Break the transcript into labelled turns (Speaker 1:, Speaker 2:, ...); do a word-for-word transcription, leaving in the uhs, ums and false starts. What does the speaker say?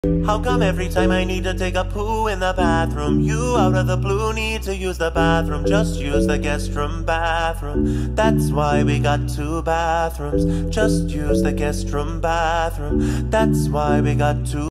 Speaker 1: How come every time I need to take a poo in the bathroom, you out of the blue need to use the bathroom? Just use the guest room bathroom. That's why we got two bathrooms. Just use the guest room bathroom. That's why we got two